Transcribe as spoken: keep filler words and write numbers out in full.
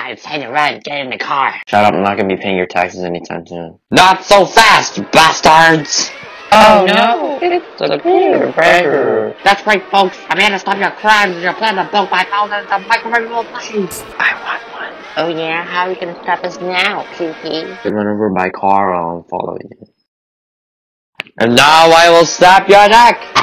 on, it's time to run. Get in the car. Shut up, I'm not gonna be paying your taxes anytime soon. Not so fast, you bastards! Oh no, it's the peer pressure. That's right, folks. I'm here to stop your crimes. You're planning to build my thousands of microwavable plushies. I want one. Oh yeah? How are you gonna stop us now, Kiki? Run over by car, I'll follow you. And now I will snap your neck!